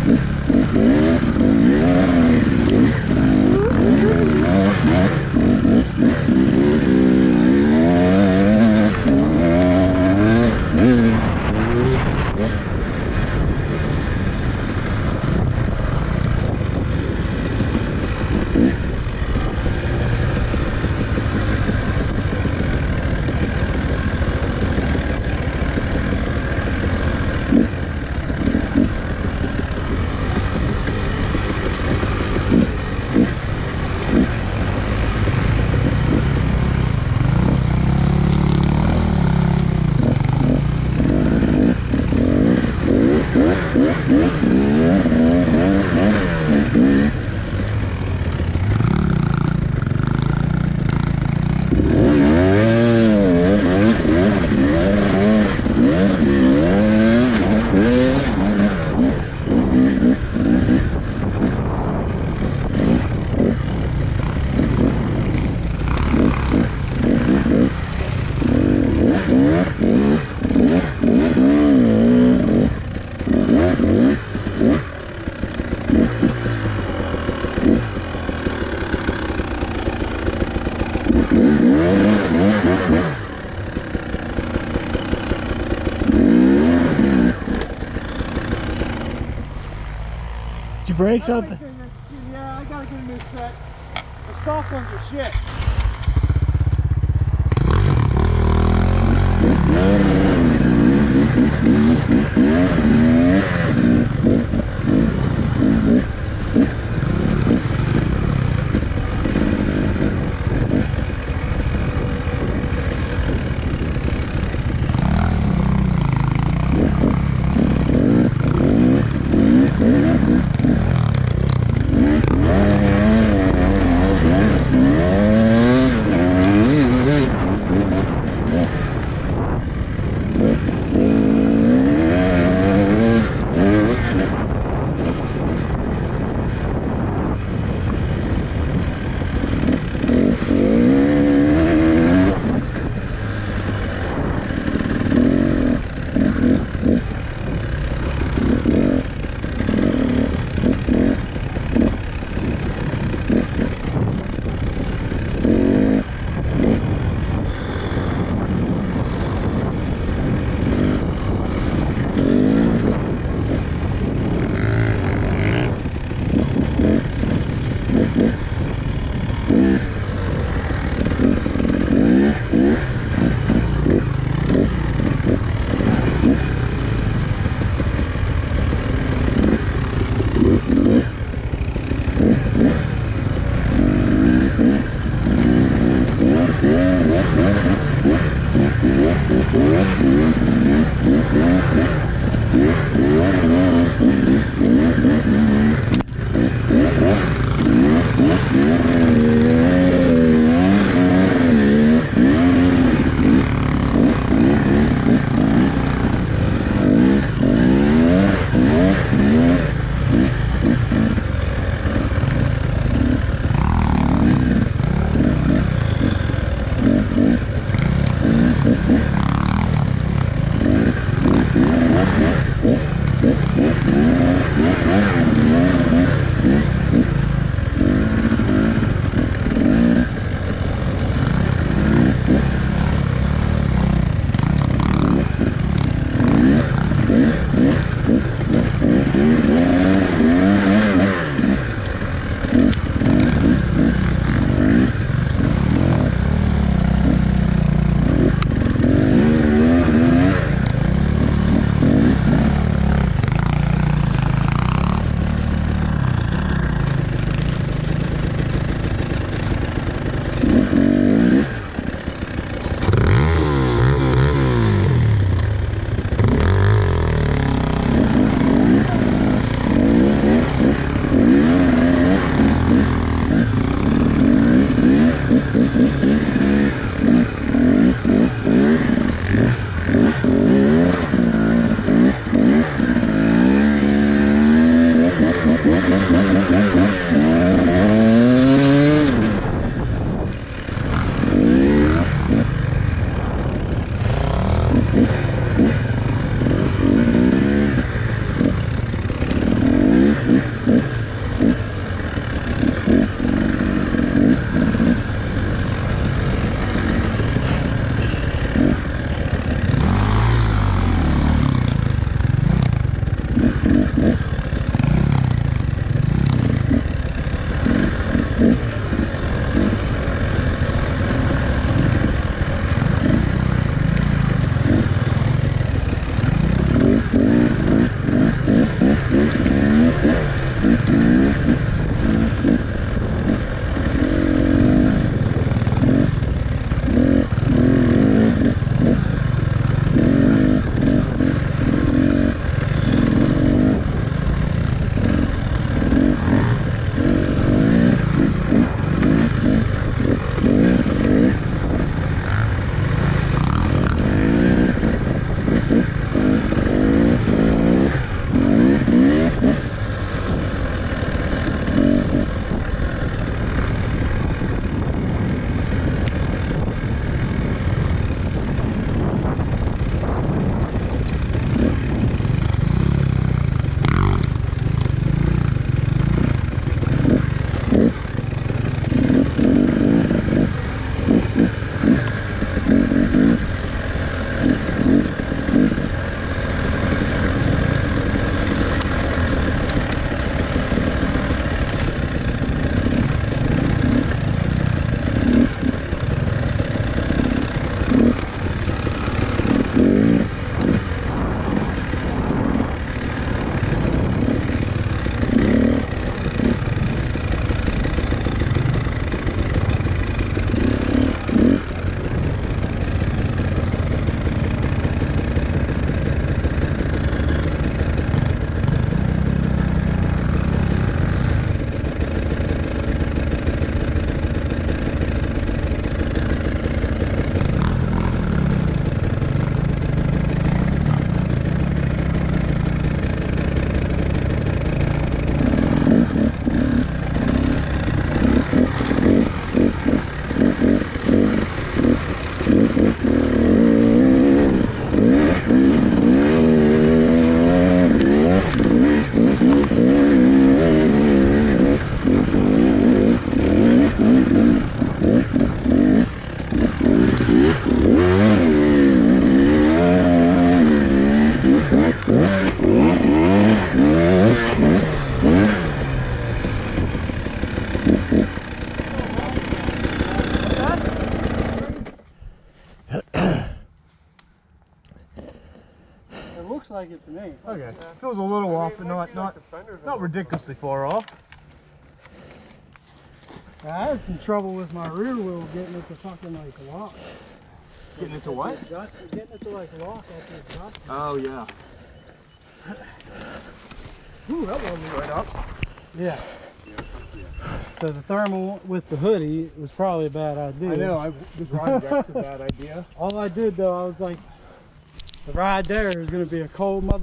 Brakes up. Yeah, I gotta get a new set. The stock ones are shit. It looks like it to me. Okay, feels a little off, but not ridiculously far off. I had some trouble with my rear wheel getting it to fucking like lock. Getting it to what? Getting it to like lock after it dropped. Oh yeah. Ooh, that warmed me right up. Yeah. So the thermal with the hoodie was probably a bad idea. I know, I was riding back to a bad idea. All I did though, I was like, the ride there is going to be a cold mother.